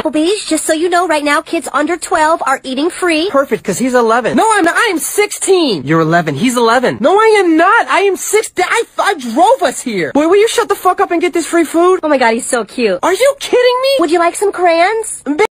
Applebees, just so you know, right now, kids under 12 are eating free. Perfect, because he's 11. No, I'm not. I am 16. You're 11. He's 11. No, I am not. I am 16. I drove us here. Boy, will you shut the fuck up and get this free food? Oh my god, he's so cute. Are you kidding me? Would you like some crayons?